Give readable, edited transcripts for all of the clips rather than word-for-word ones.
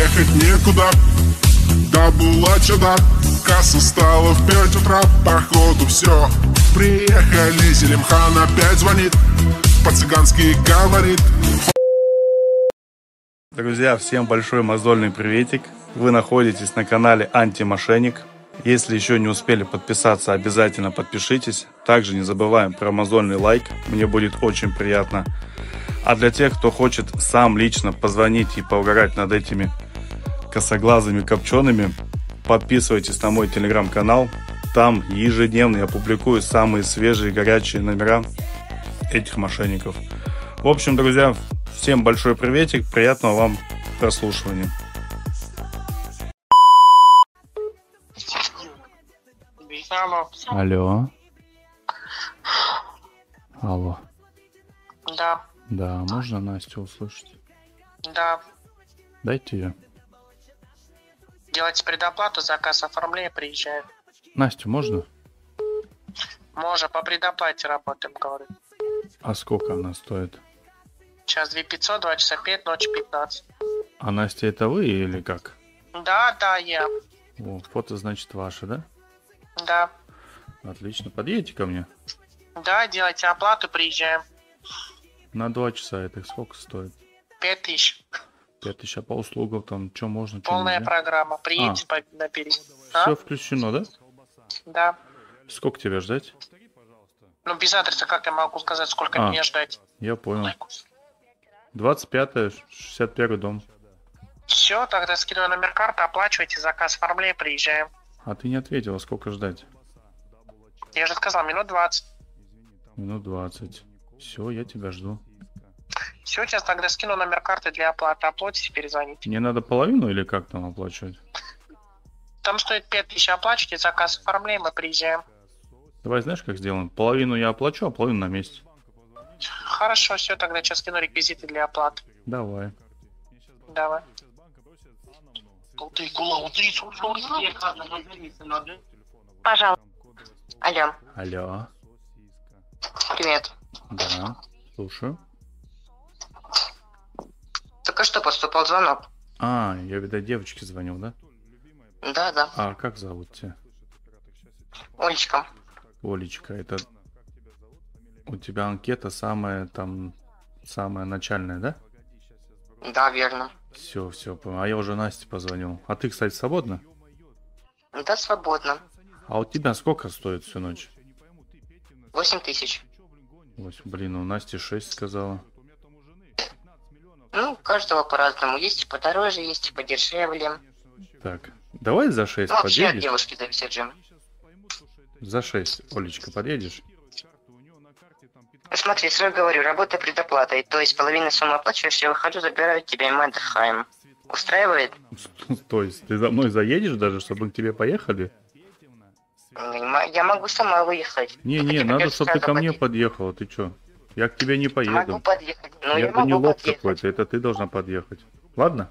ехать некуда. Да была чудак, касса стала в 5 утра. Походу все, приехали. Селимхан опять звонит, по-цыгански говорит. Друзья, всем большой мозольный приветик. Вы находитесь на канале Антимошенник. Если еще не успели подписаться, обязательно подпишитесь. Также не забываем про мозольный лайк, мне будет очень приятно. А для тех, кто хочет сам лично позвонить и поугарать над этими косоглазыми копчеными, подписывайтесь на мой телеграм-канал. Там ежедневно я публикую самые свежие горячие номера этих мошенников. В общем, друзья, всем большой приветик, приятного вам прослушивания. Алло. Алло. Да. Да, можно Настю услышать? Да. Дайте ее. Делайте предоплату, заказ оформления, приезжаю. Настю можно? Можно, по предоплате работаем, говорю. А сколько она стоит? Сейчас 2500, 2 часа 5, ночи 15. А Настя это вы или как? Да, я. О, фото значит ваше, да? Да. Отлично. Подъедете ко мне? Да, делайте оплату, приезжаем. На 2 часа это сколько стоит? 5000. 5000, а по услугам там что можно? Полная программа. Приедете на период. Все включено, да? Да. Сколько тебя ждать? Ну, без адреса как я могу сказать, сколько мне ждать? Я понял. 25-е, 61-й дом. Все, тогда скидываю номер карты, оплачивайте, заказ оформляю, приезжаем. А ты не ответила, сколько ждать? Я же сказал, минут 20. Минут 20. Все, я тебя жду. Все, сейчас тогда скину номер карты для оплаты. Оплатите, перезвоните. Мне надо половину или как там оплачивать? Там стоит 5000, оплачивайте, заказ оформляем и приезжаем. Давай, знаешь, как сделаем? Половину я оплачу, а половину на месте. Хорошо, все, тогда сейчас скину реквизиты для оплаты. Давай. Давай. Пожалуйста. Алло. Алло. Привет. Да, слушаю. Только что поступал звонок. А, я, видать, девочке звонил, да? Да. А как зовут тебя? Олечка. Олечка, это у тебя анкета самая начальная, да? Да, верно. Все, понял. А я уже Насте позвонил. А ты, кстати, свободна? Да, свободно. А у тебя сколько стоит всю ночь? 8000. 8. Блин, у Насти 6 сказала. Ну, у каждого по-разному. Есть и подороже, есть и подешевле. Так, давай за 6 ну, вообще от подъедешь? девушки зависит же. За 6, Олечка, подъедешь? Смотри, сразу говорю, работа предоплатой. То есть половину суммы оплачиваешь, я выхожу, забираю тебя, и мы отдыхаем. Устраивает? То есть ты за мной заедешь даже, чтобы мы к тебе поехали? Я могу сама выехать. Не, надо, чтобы ты ко мне подъехала. Ты чё? Я к тебе не поеду. Могу подъехать. Ну, я Это не могу лоб подъехать. какой-то, это ты должна подъехать. Ладно?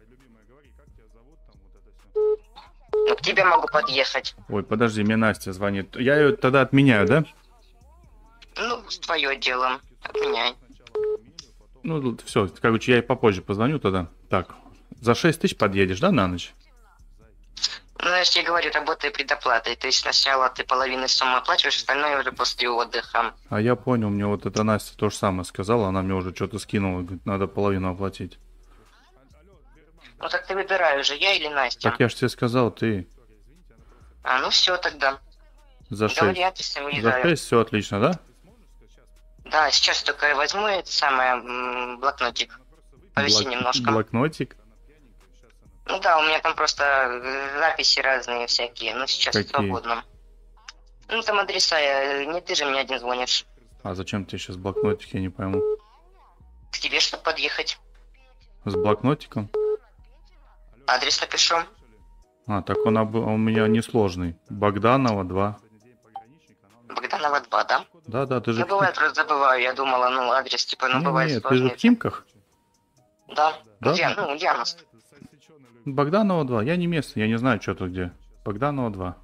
Ну, к тебе могу подъехать. Ой, подожди, мне Настя звонит. Я ее тогда отменяю, да? Ну, твое дело. Отменяй. Ну, все, короче, я ей попозже позвоню тогда. Так, за 6000 подъедешь, да, на ночь? Ну, я же говорю, работай предоплатой. То есть сначала ты половину суммы оплачиваешь, остальное уже после отдыха. А я понял, мне вот эта Настя то же самое сказала, она мне уже что-то скинула, говорит, надо половину оплатить. Ну, так ты выбирай уже, я или Настя. Так я же тебе сказал, ты. А, ну все тогда. За 6. Говори адрес, я За уезжаю. 6 все отлично, да? Да, сейчас только я возьму это самое, блокнотик. Повиси немножко. Блокнотик? Ну да, у меня там просто записи разные всякие, но сейчас Какие? свободно. Ну там адреса, не ты же мне один звонишь. А зачем тебе сейчас блокнотик, я не пойму. К тебе, чтобы подъехать. С блокнотиком? Адрес напишу. А, так он у меня несложный. Богданова 2. Богданова 2, да? Да, ты же... Ну бывает, просто забываю, я думала, ну адрес типа, ну бывает Нет, ты сложный. же в Химках? Да, Да? Ульяновск. Богданова 2, я не местный, я не знаю, что тут где. Богданова 2.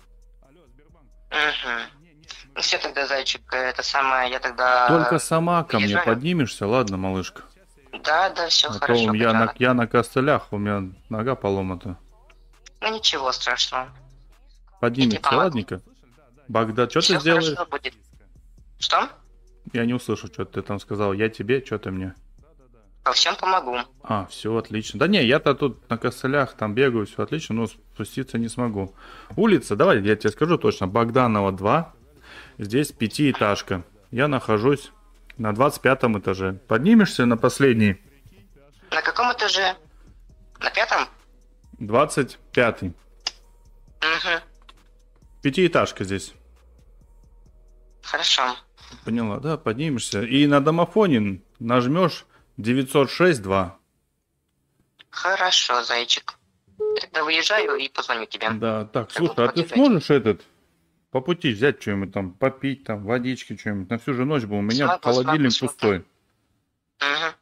Угу. Ну все тогда, зайчик, это самое, я тогда... Только сама ко мне приезжаю. поднимешься, ладно, малышка? Да, да, все А то хорошо. Богдана. я на костылях, у меня нога поломата. Ну ничего страшного. Я тебе Поднимешься, помогу. ладненько? Богдан, что ты Все сделаешь? хорошо будет. Что? Я не услышу, что ты там сказал. Я тебе, что ты мне? Во всем помогу. А, все отлично. Да не, я-то тут на костылях там бегаю, все отлично, но спуститься не смогу. Улица, давай я тебе скажу точно. Богданова 2. Здесь пятиэтажка. Я нахожусь на 25 этаже. Поднимешься на последний? На каком этаже? На 5-м? 25. Угу. Пятиэтажка здесь. Хорошо. Поняла, да, поднимешься. И на домофоне нажмешь 906-2. Хорошо, зайчик. Тогда выезжаю и позвоню тебе. Да, так, Как слушай, буду а ты подъезжать. сможешь по пути взять что-нибудь там, попить там, водички что-нибудь на всю же ночь, бы у меня Смогу, холодильник смогу. пустой. Угу.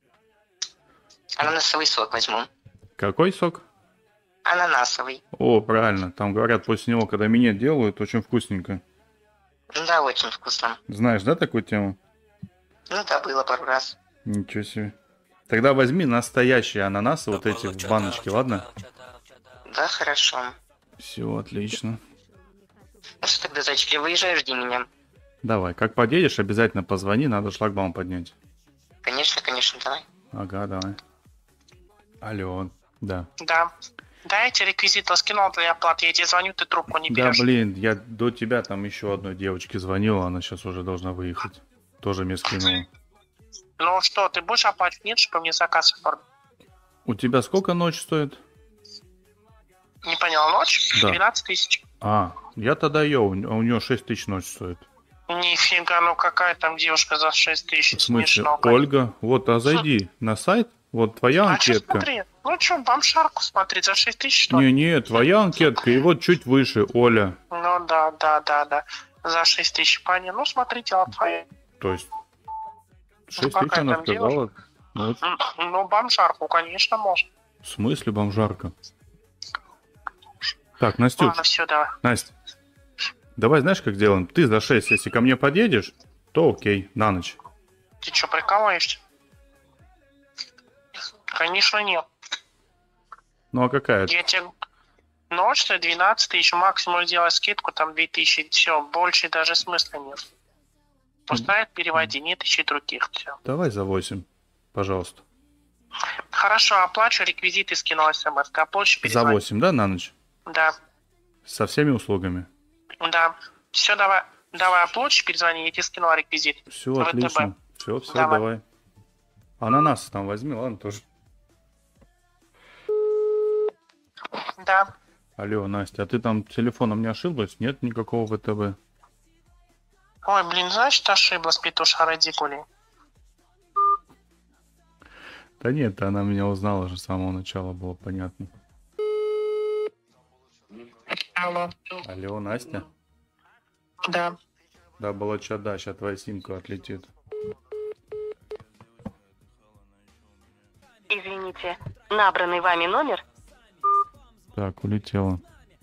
Ананасовый сок возьму. Какой сок? Ананасовый. О, правильно, там говорят, после него, когда минет делают, очень вкусненько. Да, очень вкусно. Знаешь, да, такую тему? Ну да, было пару раз. Ничего себе. Тогда возьми настоящие ананасы, вот эти в баночке, ладно? Да, хорошо. Все, отлично. Ну что тогда, зайчик, я выезжаю, жди меня. Давай, как подъедешь, обязательно позвони, надо шлагбаум поднять. Конечно, конечно, давай. Ага, давай. Алло, да. Да. Да, я тебе реквизиты скинул для оплаты. Я тебе звоню, ты трубку не Да, берешь. блин, я до тебя там еще одной девочке звонил, она сейчас уже должна выехать. Тоже мне скинула. Ну что, ты будешь оплачивать? Нет, чтобы мне заказ оформить? У тебя сколько ночь стоит? Не понял, ночь? Да. 12 тысяч. А, я тогда ее, у нее 6 тысяч ночь стоит. Нифига, ну какая там девушка за 6 тысяч? В смысле, Смешно, конечно. Ольга, вот, а зайди на сайт, вот твоя А что анкетка. смотри? Ну что, бомжарку смотреть за 6 тысяч, что ли? Не, твоя анкетка, и вот чуть выше, Оля. Ну да. За 6 тысяч, пани. Ну смотри, дело твое. То есть 6 тысяч какая она там сказала. Ну, вот, Ну, бомжарку, конечно, можно. в смысле бомжарка? Так, Настюш, Ладно, все, давай. Настя, давай знаешь, как делаем? Ты за 6, если ко мне подъедешь, то окей, на ночь. Ты что, прикалываешься? Конечно, нет. Ну а какая? Я тебе... Ночь стоит 12 тысяч, максимум сделай скидку, там 2000, все, больше даже смысла нет. Поставить, переводи, нет, ищи других, все. Давай за 8, пожалуйста. Хорошо, оплачу, реквизиты скинул смс, а позже За перезвони. 8, да, на ночь? Да, Со всеми услугами. да. Все, давай оплачу, перезвони, я тебе скинула реквизит. Все, ВТБ. отлично. Все, Давай. давай. Ананасы там возьми, ладно, тоже. Да. Алло, Настя, а ты там телефоном не ошиблась? Нет никакого ВТБ? Ой, блин, значит, ошиблась, петуша радикули. Да нет, она меня узнала же с самого начала, было понятно. Алло. Алло, Настя? Да. Да, была чада, сейчас твоя симка отлетит. Извините, набранный вами номер? Так, улетела.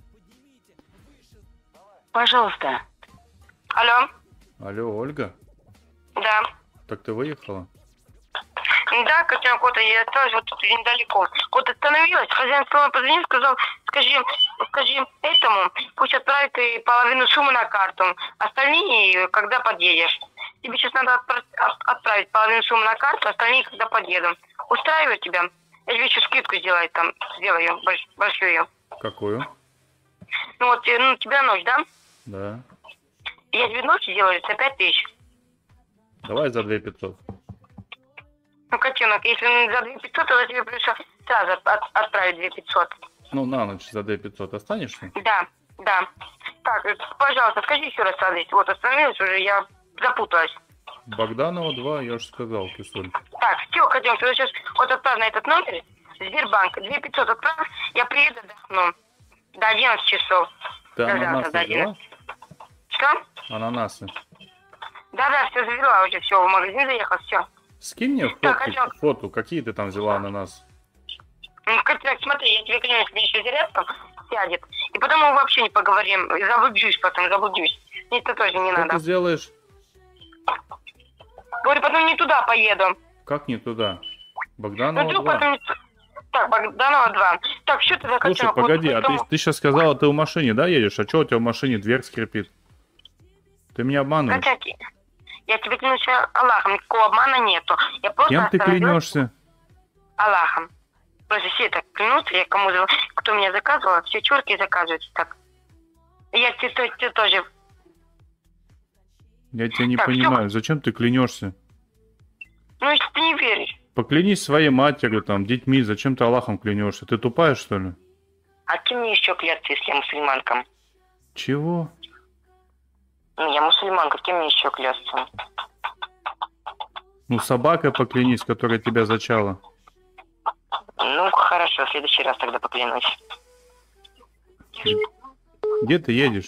Пожалуйста. Алло? Алло, Ольга? Да. Так ты выехала? Да, котенок, вот я тоже вот тут недалеко. Вот остановилась, хозяин снова позвонил, сказал, скажи этому, пусть отправит и половину суммы на карту, остальные, когда подъедешь. Тебе сейчас надо отправить половину суммы на карту, остальные, когда подъеду. Устраивает тебя? Я тебе еще скидку сделаю большую. Какую? Ну вот, ну, тебя ночь, да? Да. Я тебе ночь делаю за 5000. Давай за 2500. Ну, котенок, если за 2500, то я тебе придется сразу отправить 2500. Ну, на ночь за 2500 останешься? Да. Так, пожалуйста, скажи еще раз адрес. Вот, остановилась уже, я запуталась. Богданова 2, я уже сказал, кисуль. Так, все, котенок, ты сейчас вот отправь на этот номер. Сбербанк, 2500 отправь, я приеду до 11 часов. Ты До завтра, ананасы до взяла? 11. Что? Ананасы. Да, все завела уже, все, в магазин заехал, все. Скинь мне Так, фотку, какие ты там взяла ананасы. Ну, котенок, смотри, я тебе клянусь, мне еще зарядка сядет. И потом мы вообще не поговорим. Заблудюсь. Мне это тоже не Что надо. ты сделаешь? Говорю, потом не туда поеду. Как не туда? Богданова вдруг 2. потом... Так, Богданова 2. Так, что ты Слушай, закачал? погоди, а ты сейчас сказала, ты в машине, да, едешь? А что у тебя в машине дверь скрипит? Ты меня обманываешь? Катяки, я тебе клянусь Аллахом, никакого обмана нету. Я просто Кем ты остановилась клянешься? Аллахом. Просто все так клянутся, я кто меня заказывал, все чурки заказывают так. И я тебе тоже. Я тебя не Так, понимаю, зачем ты клянешься? Ну, если ты не веришь. Поклянись своей матерью, там, детьми, зачем ты Аллахом клянешься? Ты тупая, что ли? А ты мне еще кляться, если я мусульманка? Чего? Ну, я мусульманка, кем мне еще клясться? Ну, собакой поклянись, которая тебя зачала. Ну, хорошо, в следующий раз тогда поклянусь. Где ты едешь?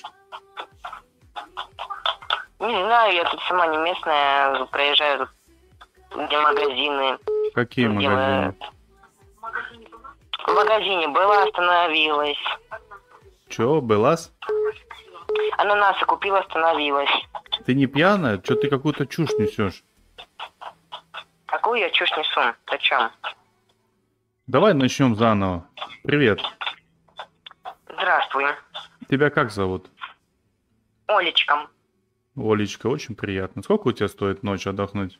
Не знаю, я тут сама не местная, проезжаю тут, где магазины. Какие Где магазины? В магазине была, остановилась. Чё, былась? Ананасы купила, остановилась. Ты не пьяная? Чё ты какую-то чушь несешь? Какую я чушь несу? Зачем? Давай начнем заново. Привет. Здравствуй. Тебя как зовут? Олечка. Олечка, очень приятно. Сколько у тебя стоит ночь отдохнуть?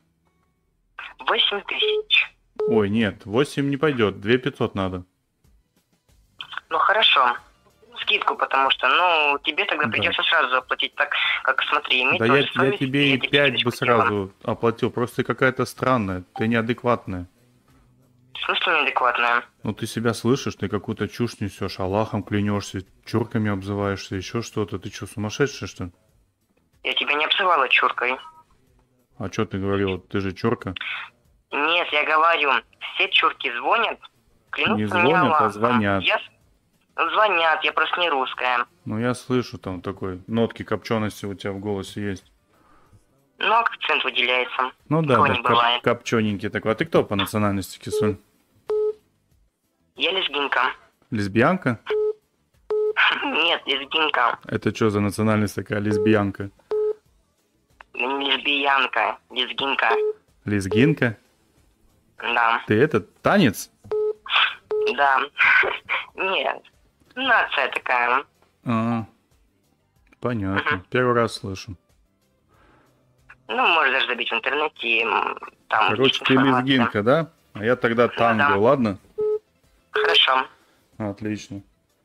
8000. Ой, нет, 8 не пойдет, 2500 надо. Ну хорошо. Скидку, потому что, ну, тебе тогда Да. придется сразу заплатить, так как, смотри, иметь Да тоже я совесть, тебе и я тебе 5 бы скидочку сделала. сразу оплатил. Просто ты какая-то странная, ты неадекватная. В смысле неадекватная? Ну ты себя слышишь, ты какую-то чушь несешь, Аллахом клянешься, чурками обзываешься, еще что-то. Ты что, сумасшедшая, что ли? Я тебя не обзывала чуркой. А что ты говорил? Ты же чурка. Нет, я говорю, все чурки звонят, клянутся Не мне звонят, а Аллахом. звонят. Звонят, я просто не русская. Ну я слышу, там такой нотки копчености у тебя в голосе есть. Ну, акцент выделяется. Ну да, Такого да, не бывает. копчененький такой. А ты кто по национальности, кисуль? Я лезгинка. Лесбиянка? Нет, лезгинка. Это что за национальность такая, лесбиянка? Не лесбиянка, лезгинка. Лезгинка? Да, Ты этот, танец? да. Нет, нация такая. А, понятно. Первый раз слышу. Ну, можешь даже забить в интернете. Там Короче, есть ты информация. лезгинка, да? А я тогда танго, да. ладно? Хорошо. Отлично.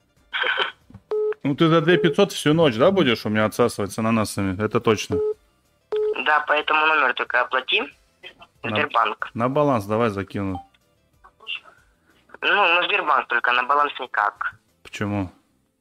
Ну ты за 2500 всю ночь, да, будешь у меня отсасывать с ананасами? Это точно. Да, по этому номеру только оплати. Сбербанк. На баланс давай закину. Ну, на Сбербанк только, на баланс никак. Почему?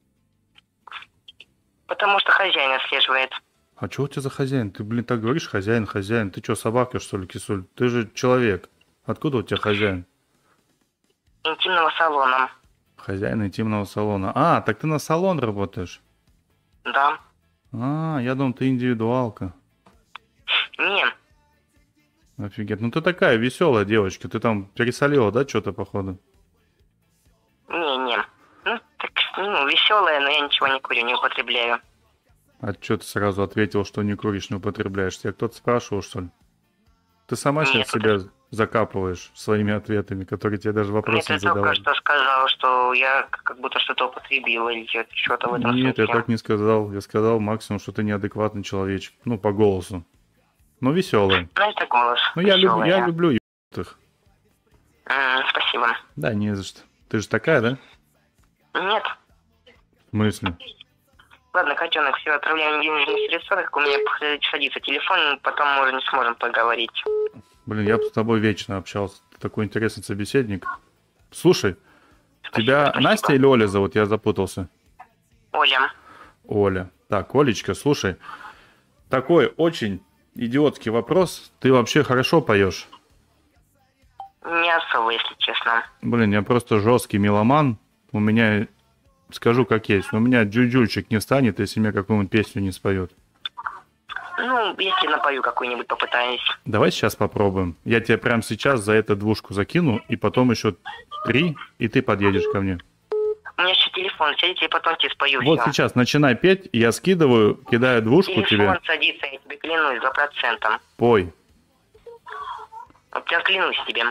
Потому что хозяин отслеживает. А чего у тебя за хозяин? Ты, блин, так говоришь, хозяин, хозяин. Ты что, собака, что ли, кисуль? Ты же человек. Откуда у тебя хозяин? Интимного салона. Хозяин интимного салона. А, так ты на салон работаешь? Да. А, я думал, ты индивидуалка. Не, Офигеть. Ну ты такая веселая девочка. Ты там пересолила, да, что-то, походу? не. Ну, так, ну, веселая, но я ничего не курю, не употребляю. А что ты сразу ответил, что не куришь, не употребляешь? Тебя кто-то спрашивал, что ли? Ты сама Нет, сейчас себя закапываешь своими ответами, которые тебе даже Нет, вопрос ты не только задавали. что сказал, что я как будто что-то употребила или что-то в этом Нет, я смысле. так не сказал. Я сказал максимум, что ты неадекватный человечек. Ну, по голосу. Ну, веселый. Ну, это голос. Ну, я веселый, люблю ебаных. Спасибо. Да, не за что. Ты же такая, да? Нет. В смысле? Ладно, котенок, все, отправляем денежные средства, как у меня садится телефон, потом мы уже не сможем поговорить. Блин, я бы с тобой вечно общался. Ты такой интересный собеседник. Слушай, тебя спасибо. Настя или Оля зовут? Я запутался. Оля. Оля. Так, Олечка, слушай. Такой очень идиотский вопрос. Ты вообще хорошо поешь? Не особо, если честно. Блин, я просто жесткий меломан. У меня, скажу как есть, у меня джуджульчик не встанет, если мне какую-нибудь песню не споет. Ну, если напою какую-нибудь, попытаюсь. Давай сейчас попробуем. Я тебе прямо сейчас за это двушку закину, и потом еще 3, и ты подъедешь ко мне. У меня еще телефон сядет, и потом тебе спою Вот всё. сейчас начинай петь, и я скидываю, кидаю двушку Телефон тебе. садится, я тебе клянусь, 2%. Пой. Вот я клянусь тебе.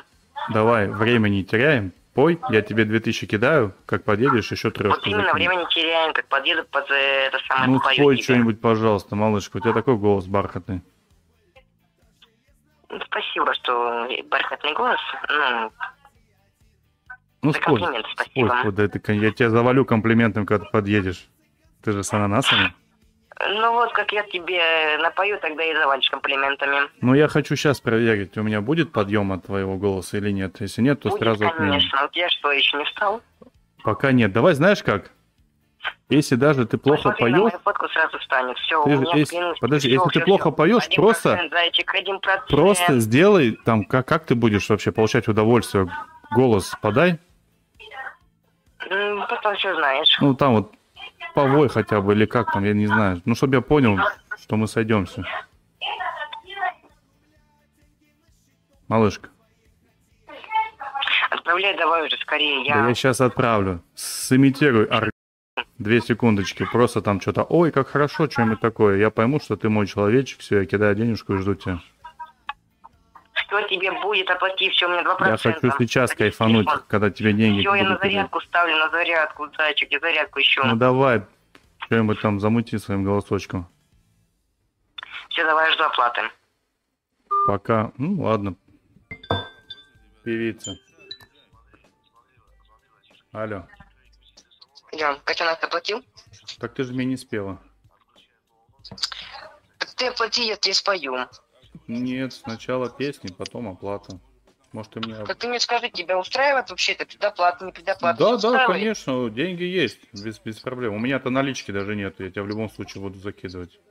Давай, время не теряем. Пой, я тебе 2000 кидаю, как подъедешь, еще 3. Вот именно время не теряем, как подъеду под это самое Ну, попою спой тебе. что-нибудь, пожалуйста, малышка. У тебя такой голос бархатный. Ну, спасибо, что бархатный голос. Ну, за спой. комплимент Спой, спасибо. спой, да это, я тебя завалю комплиментом, когда ты подъедешь. Ты же с ананасами. Ну вот, как я тебе напою, тогда и завалишь комплиментами. Ну, я хочу сейчас проверить, у меня будет подъем от твоего голоса или нет. Если нет, то Будет, сразу отменим. конечно. У тебя что, еще не встал? Пока нет. Давай, знаешь как? Если даже ты плохо Посмотри на поешь, мою фотку, сразу встанет. Все, ты у же- меня, если- клянусь, подожди, всё, если ты всё, плохо всё. поешь, 1%, просто- зайчик, 1%. просто сделай там, как ты будешь вообще получать удовольствие. Голос подай. Потом все знаешь. Ну, там вот повой хотя бы, или как там, я не знаю. Ну, чтобы я понял, что мы сойдемся. Малышка, Отправляй давай уже скорее. да я сейчас отправлю. Сымитируй 2 секундочки. Просто там что-то, ой, как хорошо, что-нибудь такое. Я пойму, что ты мой человечек, все, я кидаю денежку и жду тебя. Что тебе будет, оплати, все, у меня 2%. Я хочу сейчас кайфануть, когда тебе деньги Все, я на будут кидать. зарядку ставлю, на зарядку, зайчик, я зарядку еще. Ну давай, что-нибудь там замути своим голосочком. Все, давай, жду оплаты. Пока, ну ладно. Певица. Алло. Идем, котенок, оплатил? Так ты же мне не спела. Так ты оплати, я тебе спою. Нет, сначала песни, потом оплата. Может, ты мне... Так ты мне скажи, тебя устраивает вообще это предоплата, не предоплата? Да, Всё да, устраивает? конечно, деньги есть, без проблем. У меня-то налички даже нет, я тебя в любом случае буду закидывать.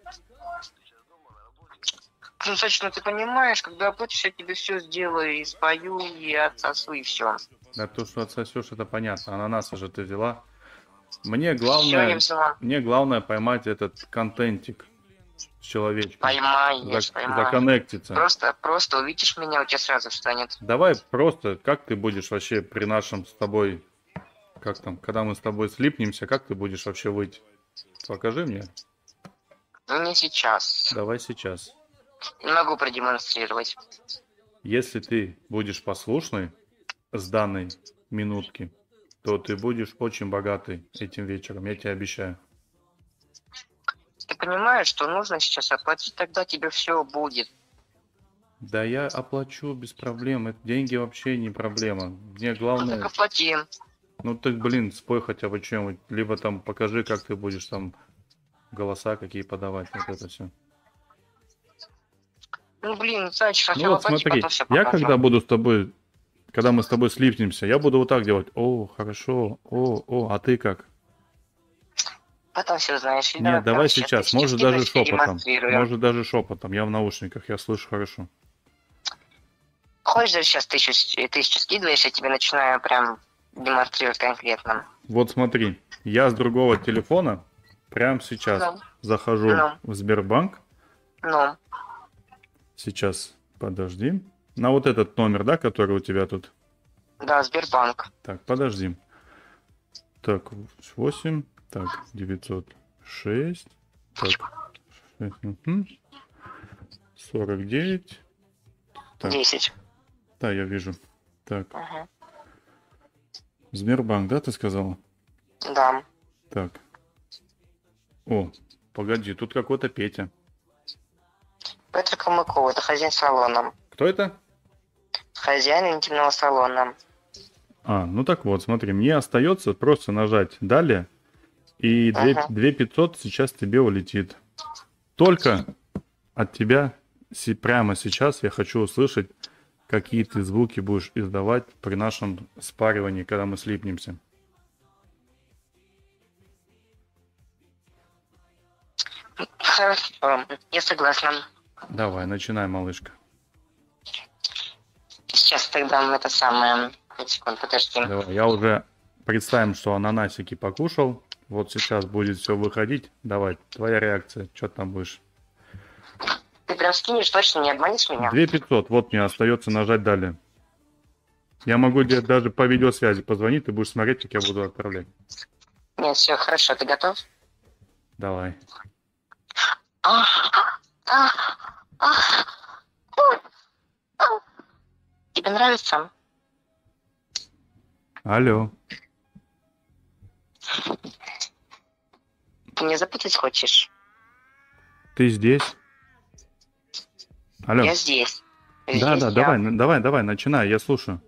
Ну, значит, ну ты понимаешь, когда оплатишь, я тебе все сделаю, и спою, и отсосу, и все. Да то, что отсосешь, это понятно. Ананасы же ты взяла. Мне Все, я взяла. поймать этот контентик с человечком. Поймаешь, поймаешь. Законнектиться. Просто увидишь меня, у тебя сразу встанет. Давай просто, как ты будешь вообще при нашем с тобой, как там, когда мы с тобой слипнемся, как ты будешь вообще выйти? Покажи мне. Ну, не сейчас. Давай сейчас. Не могу продемонстрировать. Если ты будешь послушный с данной минутки, то ты будешь очень богатый этим вечером, я тебе обещаю. Ты понимаешь, что нужно сейчас оплатить, тогда тебе все будет. Да я оплачу без проблем, это деньги вообще не проблема. Мне Ну, так главное, оплати. ну ты, блин, спой хотя бы что-нибудь, либо там покажи, как ты будешь там голоса какие подавать, вот это все. Ну, блин, зайчик, Ну сначала вот оплати, смотри, потом все я покажу. когда буду с тобой, когда мы с тобой слипнемся, я буду вот так делать. О, хорошо, а ты как? Потом все знаешь. И Нет, давай короче, сейчас, ты может скину, даже я тебе шепотом. демонстрирую. Может даже шепотом, я в наушниках, я слышу хорошо. Хочешь, даже сейчас тысячу скидываешь, я тебе начинаю прям демонстрировать конкретно. Вот смотри, я с другого телефона прямо сейчас Ну. захожу Ну. в Сбербанк. Ну, Сейчас, подожди. На вот этот номер, да, который у тебя тут? да, Сбербанк. Так, подожди. Так, 8, так, 906, так, 49. Так. 10. Да, я вижу. Так, Ага. Сбербанк, да, ты сказала? Да. Так. О, погоди, тут какой-то Петя. Петр Калмыков, это хозяин салона. Кто это? Хозяин интимного салона. А, ну так вот, смотри, мне остается просто нажать «Далее», и Ага. 2500 сейчас тебе улетит. Только от тебя прямо сейчас я хочу услышать, какие ты звуки будешь издавать при нашем спаривании, когда мы слипнемся. Хорошо, я согласна. Давай, начинай, малышка. Сейчас тогда это самое... 5 секунд, подожди. Давай, я уже представим, что ананасики покушал. Вот сейчас будет все выходить. Давай, твоя реакция, что там будешь? Ты прям скинешь, точно не обманешь меня? 2500, вот мне остается нажать «Далее». Я могу тебе даже по видеосвязи позвонить, ты будешь смотреть, как я буду отправлять. Нет, все, хорошо, ты готов? Давай. Тебе нравится? Алло. Ты меня запутать хочешь? Ты здесь? Алло. Я здесь. Да, Здесь да, я. давай, начинай, я слушаю.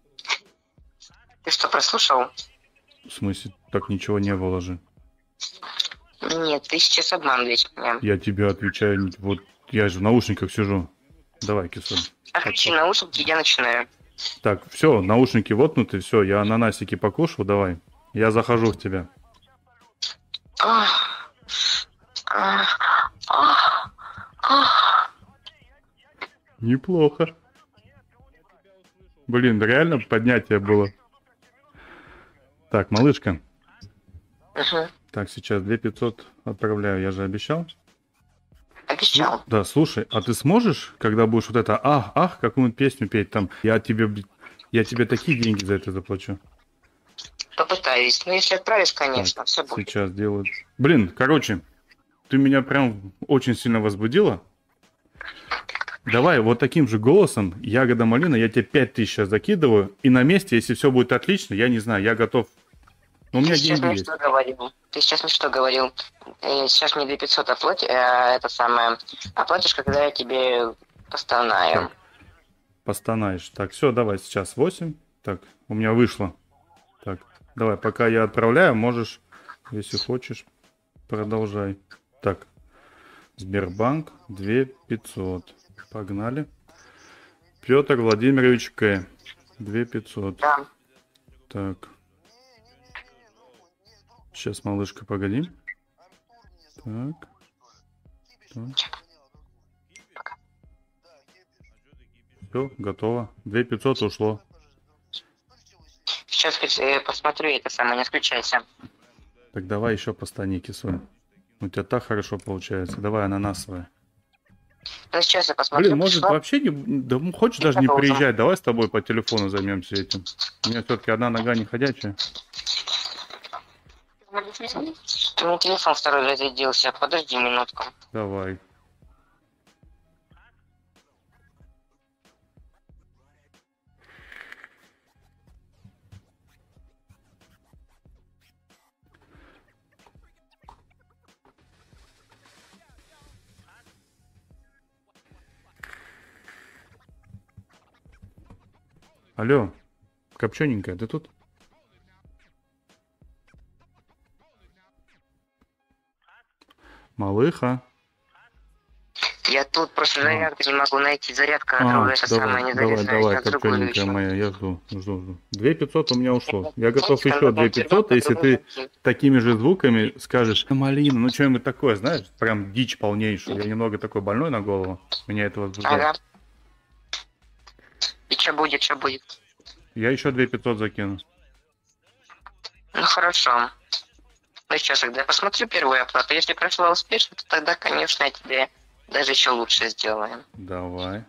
Ты что, прослушал? В смысле, так ничего не было же. Нет, ты сейчас обманываешь меня. Я тебе отвечаю, вот я же в наушниках сижу. Давай, кисуль. Отключи наушники, я начинаю. Так, все, наушники воткнуты, все, я ананасики покушал, давай. Я захожу в тебя. Ах, ах, ах, ах. Неплохо. Блин, реально поднятие было. Так, малышка. Угу. Так, сейчас 2500 отправляю, я же обещал. Обещал. Да, слушай, а ты сможешь, когда будешь вот это ах, какую-нибудь песню петь там, я тебе такие деньги за это заплачу. Попытаюсь. Но если отправишь, конечно, Так, все будет. сейчас делаю. Блин, короче, ты меня прям очень сильно возбудила. Давай вот таким же голосом, ягода малина, я тебе 5000 сейчас закидываю, и на месте, если все будет отлично, я не знаю, я готов. Но у меня Ты сейчас деньги мне есть. что говорил? Ты сейчас мне что говорил? Сейчас мне 2500 это самое, оплатишь, когда я тебе постанаю. Так, постанаешь. Так, все, давай сейчас 8. Так, у меня вышло. Так, давай, пока я отправляю, можешь, если хочешь, продолжай. Так, Сбербанк 2500. Погнали. Петр Владимирович К. 2500. Да. Так. Сейчас, малышка, погоди. Так. Все, готово. 2500 ушло. Сейчас посмотрю это самое, не включайся. Так давай еще постани, кисуль. У тебя так хорошо получается. Давай ананасовая. Ну, сейчас я посмотрю. Блин, может пришла. вообще не... Да, хочешь даже не продолжим. приезжать? Давай с тобой по телефону займемся этим. У меня все-таки одна нога не ходячая. У меня телефон второй разрядился. Подожди минутку. Давай. Алло, копчененькая, ты тут? Малыха. Я тут просто зарядку не могу найти. Зарядка другая, это самое не давай, заряжается. На другую копчененькая еще. моя, я жду. 2500 у меня ушло. Я готов Знаете, еще когда 2500, если ты по-другому такими же звуками скажешь малина, ну что-нибудь такое, знаешь, прям дичь полнейшую. Я немного такой больной на голову, меня это возбуждает. Ага. И что будет, что будет? Я еще 2500 закину. Ну хорошо. Ну сейчас, когда я посмотрю первую оплату, если прошла успешно, то тогда, конечно, я тебе даже еще лучше сделаю. Давай.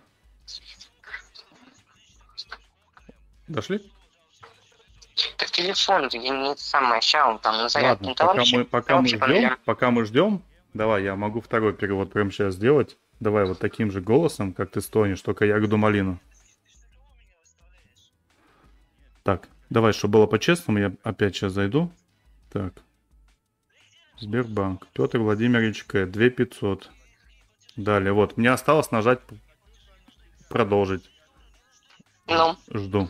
Дошли? Так телефон, я не самое, ща он там на зарядке. Ладно, пока мы ждем, давай, я могу второй перевод прямо сейчас сделать. Давай вот таким же голосом, как ты стонешь, только ягоду малину. Так, давай, чтобы было по-честному, я опять сейчас зайду. Так. Сбербанк. Петр Владимирович К. 2500. Далее, вот, мне осталось нажать продолжить. Ну, Жду.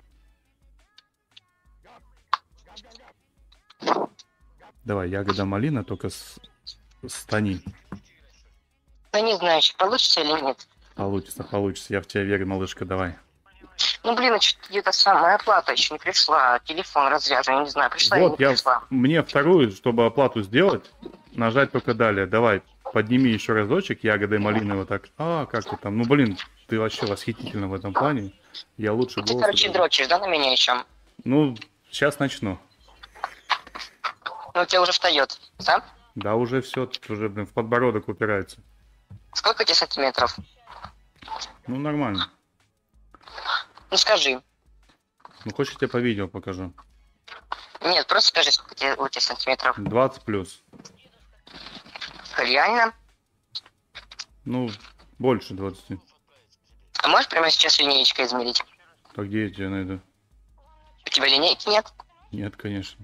Давай, ягода малина, только стани. ну не знаю, еще получится или нет. Получится. Я в тебя верю, малышка, давай. Ну, блин, а что-то где-то самая оплата еще не пришла. Телефон разряжен, я не знаю, пришла или не Вот, пришла. мне вторую, чтобы оплату сделать, нажать только далее. Давай, подними еще разочек ягодой малины вот так. Как ты там? Ну, блин, ты вообще восхитительно в этом плане. Я лучше Ты, голос. короче, дрочишь, да, на меня еще? Ну, сейчас начну. Ну, у тебя уже встает, да? Да, уже все, тут уже, блин, в подбородок упирается. Сколько тебе сантиметров? Ну, нормально. Ну, скажи. Ну, хочешь, я тебе по видео покажу? Нет, просто скажи, сколько у тебя сантиметров. 20 плюс. Реально? Ну, больше 20. А можешь прямо сейчас линеечкой измерить? Так где я тебя найду? У тебя линейки нет? Нет, конечно.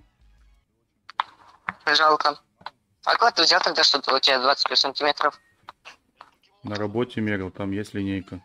Жалко. А куда ты взял тогда, что у тебя 25 сантиметров? На работе мерил, там есть линейка.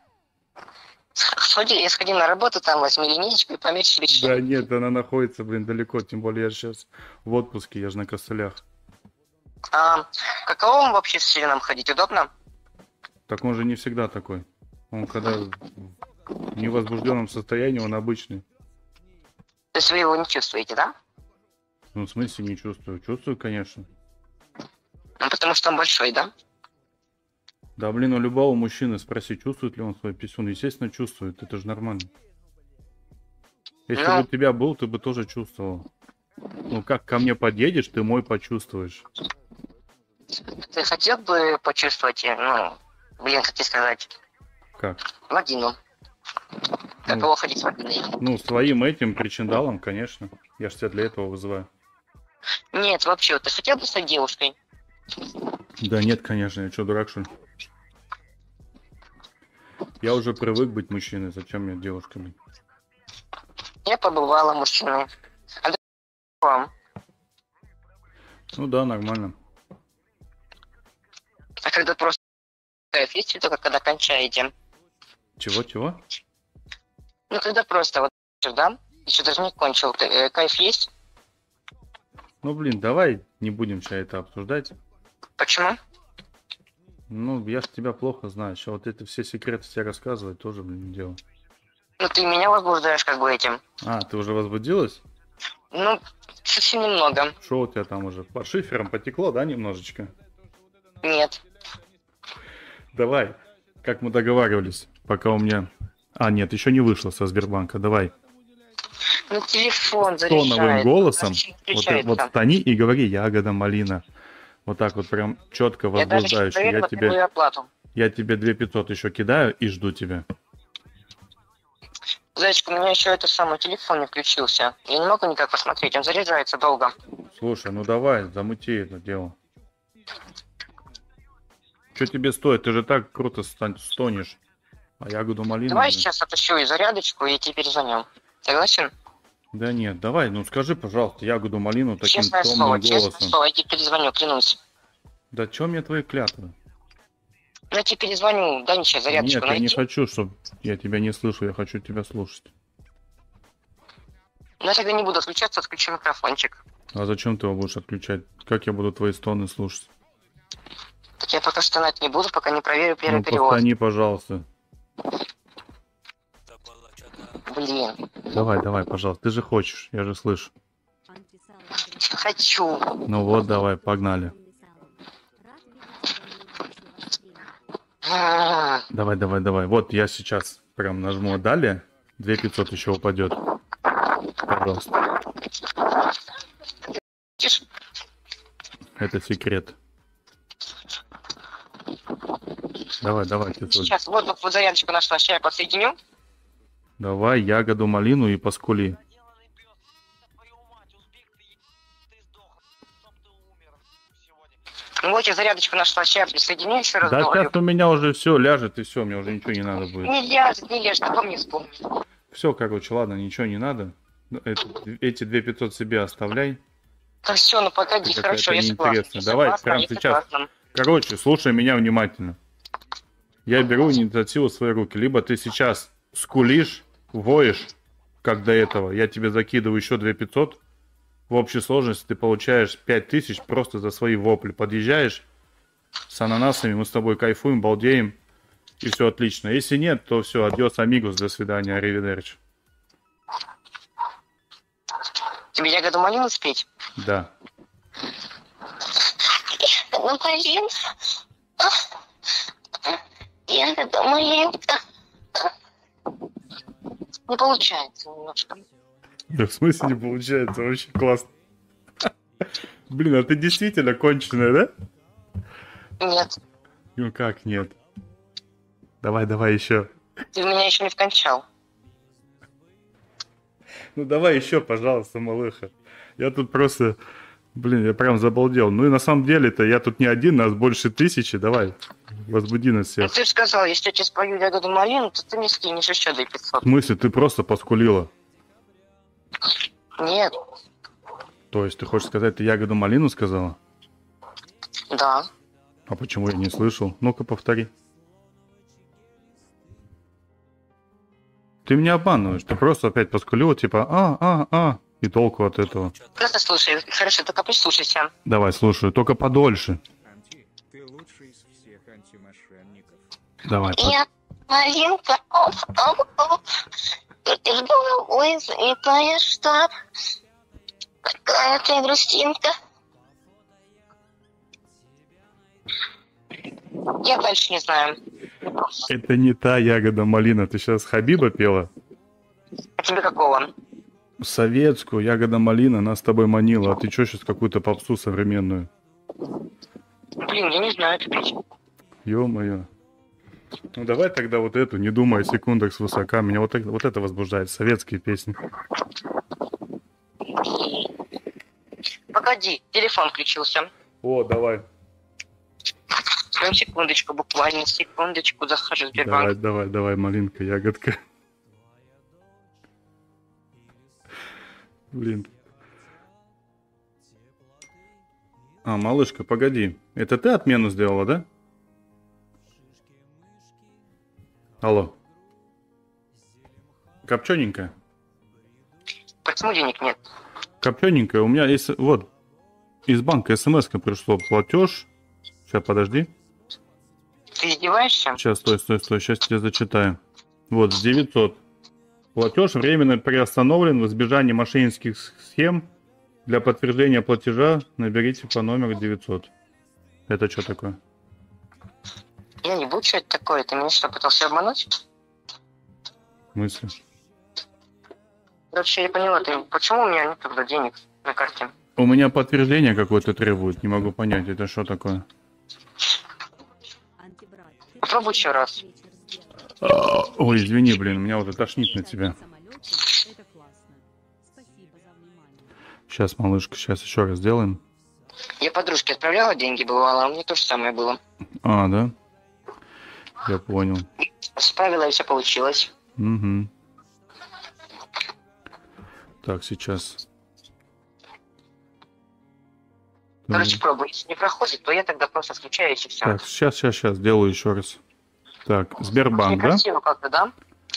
Сходи на работу, там возьми линейку и померь себе Да член. нет, она находится, блин, далеко. Тем более я сейчас в отпуске, я же на костылях. А каково вам вообще с членом ходить? Удобно? Так он же не всегда такой. Он когда в невозбужденном состоянии, он обычный. То есть вы его не чувствуете, да? Ну, в смысле не чувствую? Чувствую, конечно. Ну, потому что он большой, да? Да, блин, у любого мужчины спроси, чувствует ли он свой писюн. Естественно, чувствует. Это же нормально. Если бы Ну. у тебя был, ты бы тоже чувствовал. Ну, как ко мне подъедешь, ты мой почувствуешь. Ты хотел бы почувствовать, как тебе сказать, Как? вагину? Каково ходить с вагиной? Ну, своим этим причиндалом, конечно. Я ж тебя для этого вызываю. Нет, вообще, ты хотел бы стать девушкой? Да нет, конечно, я что, дурак, что ли? Я уже привык быть мужчиной, зачем мне девушками? Я побывала мужчиной. А ты вам? Ну да, нормально. А когда просто кайф есть, только когда кончаете? Чего? Ну, когда просто вот, да? Еще даже не кончил. Кайф есть? Ну, блин, давай не будем сейчас это обсуждать. Почему? Ну, я ж тебя плохо знаю. Сейчас вот это все секреты тебе рассказывать тоже, блин, не дело. Ну, ты меня возбуждаешь как бы этим. А, ты уже возбудилась? Ну, совсем немного. Что у тебя там уже? По шиферам потекло, да, немножечко? Нет. Давай, как мы договаривались, пока у меня... А, нет, еще не вышло со Сбербанка, давай. Ну, телефон Тоновым заряжает. голосом, Включается. вот стани и говори ягода малина. Вот так вот прям четко Я даже возбуждающе. проверила первую оплату. Я тебе 2500 еще кидаю и жду тебя. Зайчик, у меня еще это самый телефон не включился. Я не могу никак посмотреть, он заряжается долго. Слушай, ну давай, замути это дело. Что тебе стоит? Ты же так круто стонешь. А ягоду малину... Давай блин. сейчас отыщу и зарядочку, и тебе перезвоню. Согласен? Да нет, давай, ну скажи, пожалуйста, ягоду малину таким Честное томным слово, честное голосом. слово, я тебе перезвоню, клянусь. Да чё мне твои клятвы? Ну, я тебе перезвоню, дай мне сейчас зарядочку Нет, я не найти. хочу, чтобы я тебя не слышу, я хочу тебя слушать. Но я тогда не буду отключаться, отключу микрофончик. А зачем ты его будешь отключать? Как я буду твои стоны слушать? Так я пока стонать не буду, пока не проверю первый Ну, перевод. постани, пожалуйста. Блин, Давай, пожалуйста. Ты же хочешь, я же слышу. хочу. Ну вот, давай, погнали. Давай. Вот я сейчас прям нажму далее. 2500 еще упадет. Пожалуйста. Тише. Это секрет. Давай, ты Сейчас, вот зарядочку нашла, сейчас я подсоединю. Давай ягоду малину и поскули. Ну вот я зарядочку нашла, сейчас я присоединю еще раз. Да говорю. сейчас у меня уже все ляжет и все, мне уже ничего не надо будет. Не лежь, потом не вспомню. Все, короче, ладно, ничего не надо. Эти 2500 себе оставляй. Так все, ну погоди, Это хорошо, я согласна. неинтересно. Я Давай, согласна, прямо я сейчас. согласна. Короче, слушай меня внимательно. Я беру инициативу в свои руки. Либо ты сейчас скулишь, воешь, как до этого. Я тебе закидываю еще 2500. В общей сложности ты получаешь 5000 просто за свои вопли. Подъезжаешь с ананасами, мы с тобой кайфуем, балдеем. И все отлично. Если нет, то все, адьос, амигос, до свидания, аривидерчи. Тебе ягоду малину спеть? Да. Ну, блин. Ягода малину. Не получается немножко. Да в смысле не получается? Вообще классно. Блин, а ты действительно конченая, да? Нет, Ну как нет? Давай еще. ты меня еще не вкончал. Ну давай еще, пожалуйста, малыха. Я тут просто... Блин, я прям забалдел. Ну и на самом деле-то я тут не один, нас больше 1000. Давай, возбуди нас Ну, всех. ты же сказал, если я тебе спою ягоду малину, то ты мне скинешь еще 2500. В смысле, ты просто поскулила. Нет. То есть ты хочешь сказать, ты ягоду малину сказала? Да. А почему я не слышал? Ну-ка повтори. Ты меня обманываешь, ты просто опять поскулил, типа, и толку от этого. Просто слушай. Хорошо, только послушайся. Давай, слушаю, только подольше. Анти, ты лучший из всех антимошенников. Давай. Я малинка, оп. Ты головой залетаешь, что? Какая ты грустинка. Я дальше не знаю. Это не та ягода малина, ты сейчас Хабиба пела? А тебе какого? Советскую, ягода малина, нас с тобой манила, а ты что сейчас какую-то попсу современную? Блин, я не знаю, это пить. Ё-моё. Ну давай тогда вот эту, не думай о секундах свысока. Меня вот это возбуждает, советские песни. Погоди, телефон включился. О, давай. Ну, секундочку, буквально секундочку, захожу в Сбербанк. Давай, малинка, ягодка. Блин. А, малышка, погоди. Это ты отмену сделала, да? Алло. Копчененькая. Почему денег нет? Копчененькая, у меня есть... Вот. Из банка смс-ка пришло. Платеж. Сейчас, подожди. Ты издеваешься? Сейчас, стой. Сейчас тебе зачитаю. Вот, с 900. Платеж временно приостановлен в избежании мошеннических схем. Для подтверждения платежа наберите по номеру 900. Это что такое? Я не буду, что это такое. Ты меня что, пытался обмануть? В смысле? Короче, я поняла, ты почему у меня нет тогда денег на карте? У меня подтверждение какое-то требует. Не могу понять, это что такое? Попробуй еще раз. Ой, извини, блин, меня вот тошнит на тебя. Сейчас, малышка, сейчас еще раз сделаем. Я подружке отправляла деньги, бывало, а у меня то же самое было. А, да? Я понял. Справила, и все получилось. Угу. Так, сейчас. Короче, пробуй. Если не проходит, то я тогда просто включаюсь и все. Так, сейчас, делаю еще раз. Так, Сбербанк, да? Некрасиво как-то, да?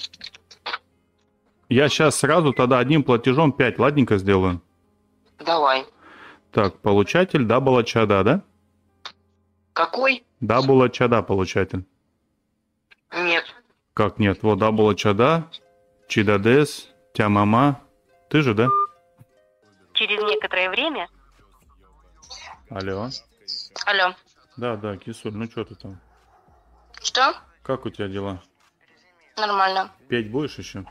Я сейчас сразу тогда одним платежом 5, ладненько сделаю. Давай. Так, получатель Дабла Чада, да? Какой? Дабла Чада получатель. Нет. Как нет? Вот Дабла Чада, Чидадес, Тямама. Ты же, да? Через некоторое время... Алло. Алло. Да, Кисуль, ну что ты там? Что? Как у тебя дела? Нормально. Петь будешь еще?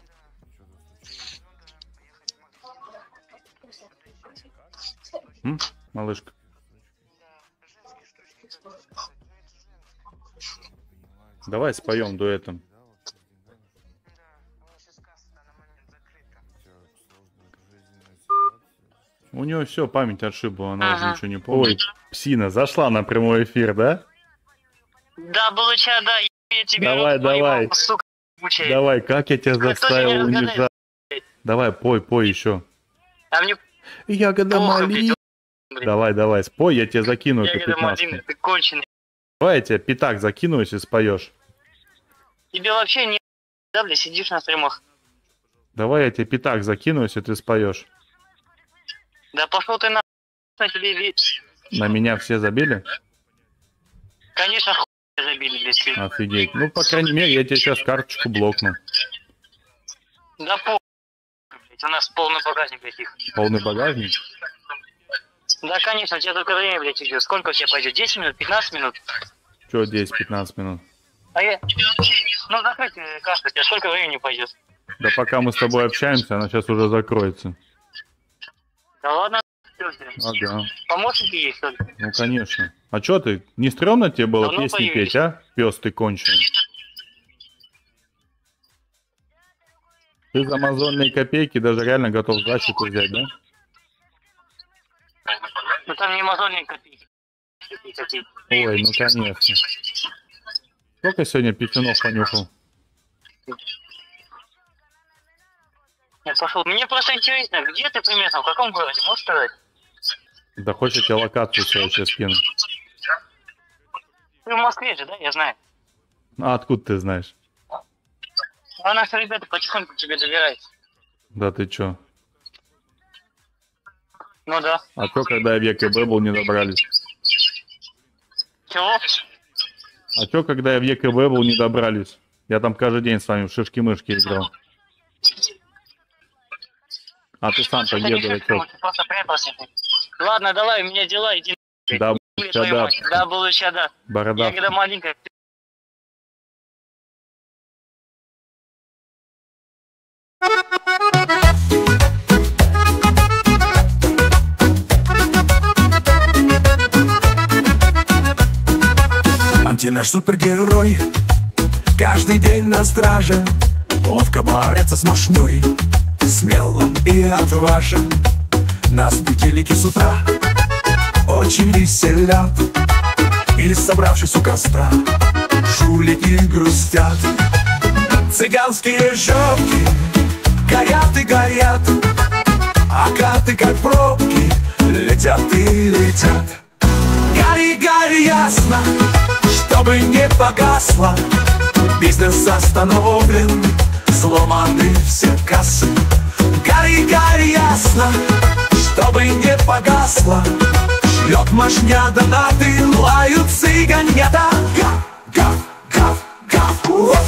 Малышка? Давай споем дуэтом. У нее все, память отшибла, она уже ничего не помнит. Ой, псина, зашла на прямой эфир, да? Да, было да, я тебе Давай, давай. сука, ебучая. Давай, как я тебя Кто заставил тебя разгадает? унижать? Давай, пой еще. А мне Ягода плохо, малина. блин. Давай, спой, я тебе закину эту Ягода пятнашку. малина, ты конченый. Давай я тебе пятак закину, если споешь. Тебе вообще не да, бля, сидишь на стримах. Давай я тебе пятак закину, если ты споешь. Да пошел ты на тебе ведь. На меня все забили? Конечно, хуй забили, блядь. Офигеть. Ну, по крайней мере, я тебе сейчас карточку блокну. Да блядь, у нас полный багажник, блядь, их. Полный багажник? Да, конечно, у тебя только время, блядь, идет. Сколько у тебя пойдет? 10 минут, 15 минут? Че 10-15 минут? А я... Ну, закройте карту, у тебя сколько времени пойдет? Да пока мы с тобой общаемся, она сейчас уже закроется. Да ладно, Ага. помощники есть, что ли? Ну, конечно. А чё ты? Не стрёмно тебе было Давно песни появились. петь, а? Пёс ты конченый. Ты за мозольные копейки даже реально готов защиту взять, да? Ну, там не мозольные копейки. Ой, ну конечно. Сколько сегодня писюнов понюхал? Я пошел. Мне просто интересно, где ты примерно, в каком городе, можешь сказать? Да хочешь, я тебе локацию свою сейчас скину. Ты в Москве же, да? Я знаю. А откуда ты знаешь? А наши ребята потихоньку тебе добираются. Да ты чё? Ну да. А чё, когда я в ЕКБ был, не добрались? Чего? А чё, когда я в ЕКБ был, не добрались? Я там каждый день с вами в шишки-мышки играл. А ты сам-то где, дурачок? Ты просто прятался. Ладно, давай, у меня дела, иди. Да, да. Да, буду щада. Борода. Я когда маленькая. Наш супергерой каждый день на страже, ловко борется с мошней, смелым и отважен. Нас бутылки с утра очень веселят, или собравшись у костра жулики грустят. Цыганские жопки горят и горят, а карты как пробки летят и летят. Гори, гори ясно, чтобы не погасло, бизнес остановлен, сломаны все кассы. Гори, гори ясно, чтобы не погасло, шлет мошня донаты, лают цыганята. Гав, гав, гав, гав.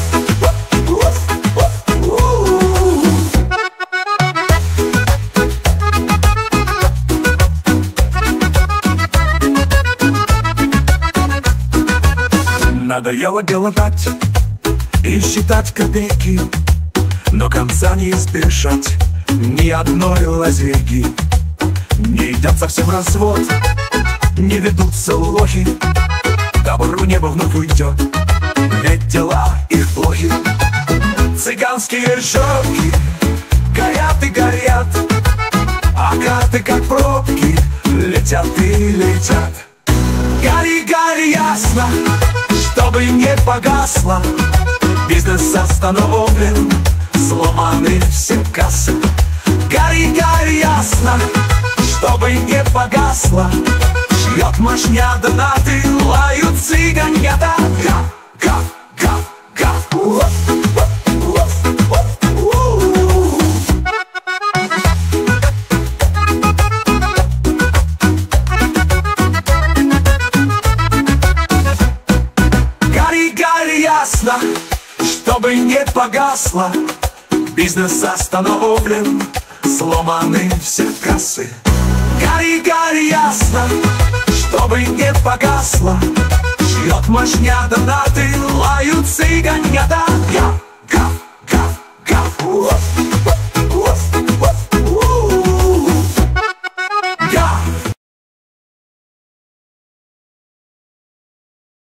Надоело голодать и считать копейки, но конца не избежать ни одной лазейки. Не едят совсем развод, не ведутся лохи, добру небо вновь уйдет, ведь дела их плохи. Цыганские жопки горят и горят, а карты как пробки летят и летят. Гори, гори ясно, чтобы не погасло, бизнес остановлен, сломаны все кассы. Гори, гори ясно, чтобы не погасло, шлет мошня донаты, лают цыганята. Гав, гав, гав, гав. Ясно, чтобы не погасло, бизнес остановлен, сломаны все кассы. Гори, гори ясно, чтобы не погасло, шлет мошня донаты.